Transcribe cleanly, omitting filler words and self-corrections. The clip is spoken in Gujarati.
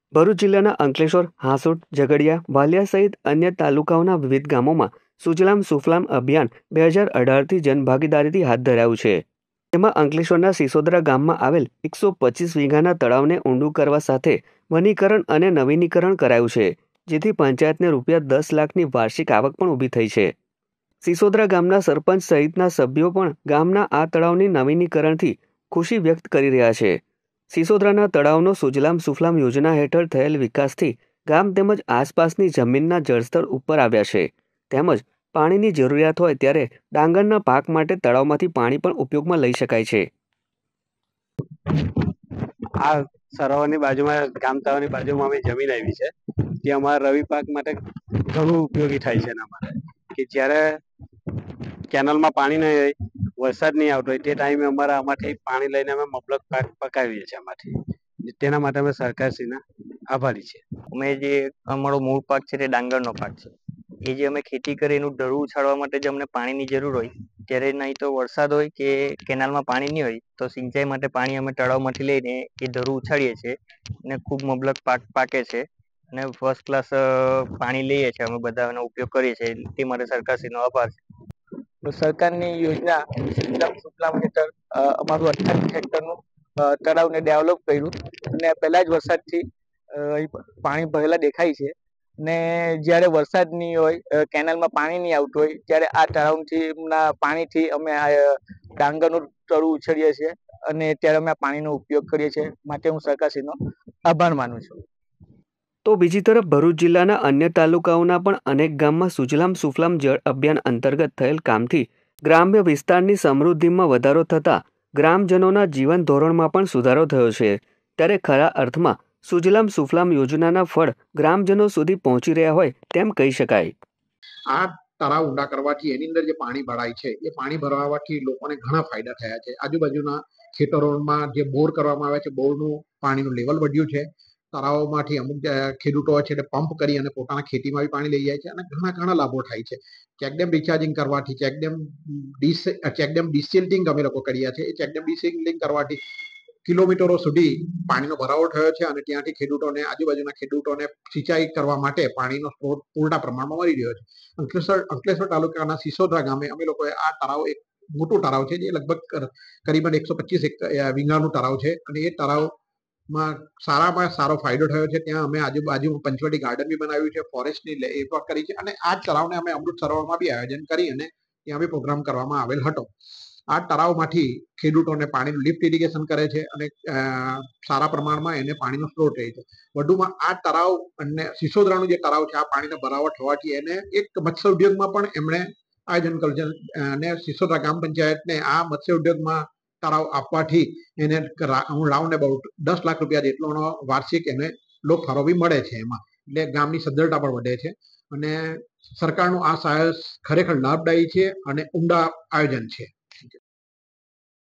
ભરૂચ જિલ્લાના અંકલેશ્વર, હાંસોટ, ઝઘડિયા, વાલિયા સહિત અન્ય તાલુકાઓના વિવિધ ગામોમાં સુજલામ સુફલામ અભિયાન 2018થી જનભાગીદારીથી હાથ ધરાયું છે. તેમાં અંકલેશ્વરના સિસોદરા ગામમાં આવેલ 125 વીઘાના તળાવને ઊંડું કરવા સાથે વનીકરણ અને નવીનીકરણ કરાયું છે, જેથી પંચાયતને ₹10 લાખની વાર્ષિક આવક પણ ઊભી થઈ છે. સિસોદરા ગામના સરપંચ સહિતના સભ્યો પણ ગામના આ તળાવની નવીનીકરણથી ખુશી વ્યક્ત કરી રહ્યા છે. સિસોદરાના તળાવનો સુજલામ સુફલામ યોજના હેઠળ થયેલ વિકાસથી ગામ તેમજ આસપાસની જમીનના જળસ્તર ઉપર આવ્યા છે. તેમજ પાણીની જરૂરિયાત હોય ત્યારે ડાંગરના પાક માટે તળાવમાંથી પાણી પણ ઉપયોગમાં લઈ શકાય છે. આ સરોવરની બાજુમાં ગામ તળાવની બાજુમાં અમે જમીન આવી છે, જે અમારા રવિ પાક માટે ઘણું ઉપયોગી થાય છે. એના માટે કે જ્યારે કેનલમાં પાણી નહીં હોય, વરસાદ નહીં આવતો હોય તે ટાઈમે અમારા આમાંથી પાણી લઈને અમે મબલક પાક પકાવીએ છીએ. આમાંથી તેના માટે અમે સરકારશ્રીના આભારી છે. અમે જે અમારો મૂળ પાક છે તે ડાંગરનો પાક છે. એ જે અમે ખેતી કરી એનું ઢળું ઉછાળવા માટે જે અમને પાણીની જરૂર હોય ત્યારે નહીં તો વરસાદ હોય કે કેનાલમાં પાણી નહીં હોય તો સિંચાઈ માટે પાણી અમે તળાવમાંથી લઈને એ ઢળું ઉછાળીએ છીએ અને ખૂબ મબલક પાક પાકે છે અને ફર્સ્ટ ક્લાસ પાણી લઈએ છીએ. અમે બધા એનો ઉપયોગ કરીએ છીએ. તે માટે સરકારશ્રીનો આભાર છે. સરકારની યોજના સુજલામ સુફલામ હેઠળ અમારું 28 હેક્ટરનું તળાવને ડેવલપ કર્યું અને પહેલા જ વરસાદથી પાણી ભરેલા દેખાય છે. ને જ્યારે વરસાદ નહીં હોય, કેનાલમાં પાણી નહીં આવતું હોય ત્યારે આ તળાવથી પાણીથી અમે ડાંગરનું તળું ઉછેરીએ છીએ અને ત્યારે અમે આ પાણીનો ઉપયોગ કરીએ છીએ. માટે હું સરકારશ્રીનો આભાર માનું છું. તો બીજી તરફ ભરૂચ જિલ્લાના અન્ય તાલુકાઓના પણ અનેક ગામમાં સુજલામ સુફલામ જળ અભિયાન અંતર્ગત થયેલ કામથી ગ્રામ્ય વિસ્તારની સમૃદ્ધિમાં વધારો થતાં ગ્રામજનોના જીવન ધોરણમાં પણ સુધારો થયો છે. ત્યારે ખરા અર્થમાં સુજલામ સુફલામ યોજનાના ફળ ગ્રામજનો સુધી પહોંચી રહ્યા હોય તેમ કહી શકાય. આ તળાવ ઊંડા કરવાથી એની અંદર જે પાણી ભરાય છે એ પાણી ભરાવાથી લોકોને ઘણા ફાયદા થયા છે. આજુબાજુના ખેતરોમાં જે બોર કરવામાં આવે છે, બોરનું પાણીનું લેવલ વધ્યું છે. તળાવોમાંથી અમુક ખેડૂતો છે તે પંપ કરી અને પોતાના ખેતીમાં બી પાણી લઈ જાય છે અને ઘણા લાભો થાય છે. ચેકડેમ રિચાર્જિંગ કરવાથી, ચેકડેમ ડિસિલ્ટિંગ અમે લોકો કર્યા છે. એ ચેકડેમ ડિસિલ્ટિંગ કરવાથી કિલોમીટરો સુધી પાણીનો ભરાવો થયો છે અને ત્યાંથી ખેડૂતોને, આજુબાજુના ખેડૂતોને સિંચાઈ કરવા માટે પાણીનો સ્ત્રોત પૂરતા પ્રમાણમાં મળી રહ્યો છે. અંકલેશ્વર તાલુકાના સિસોદરા ગામે અમે લોકોએ આ તળાવ, એક મોટું તળાવ છે જે લગભગ કરીબન 125 વીઘાનું તળાવ છે અને એ તળાવમાં સારામાં સારો ફાયદો થયો છે. ત્યાં અમે આજુબાજુમાં પંચવટી ગાર્ડન બી બનાવ્યું છે, ફોરેસ્ટની એ પણ કરી છે અને આ તળાવને અમે અમૃત સરોવરમાં બી આયોજન કરી અને ત્યાં બી પ્રોગ્રામ કરવામાં આવેલ હતો. આ તળાવમાંથી ખેડૂતોને પાણીનું લિફ્ટ ઇરિગેશન કરે છે અને સારા પ્રમાણમાં એને પાણીનો સ્ત્રોત રહે છે. વધુમાં આ તળાવ અને સિસોદરાનું જે તળાવ છે, આ પાણીનો ભરાવો થવાથી એને એક મત્સ્ય ઉદ્યોગમાં પણ એમણે આયોજન કર્યું છે અને સિસોદરા ગ્રામ પંચાયતને આ મત્સ્ય ઉદ્યોગમાં તળાવ આપવાથી એને હું રાઉન્ડ અબાઉટ ₹10 લાખ જેટલોનો વાર્ષિક એને લોકફાળો બી મળે છે. એમાં એટલે ગામની સદ્ધરતા પણ વધે છે અને સરકારનું આ સહાય ખરેખર લાભદાયી છે અને ઊંડા આયોજન છે.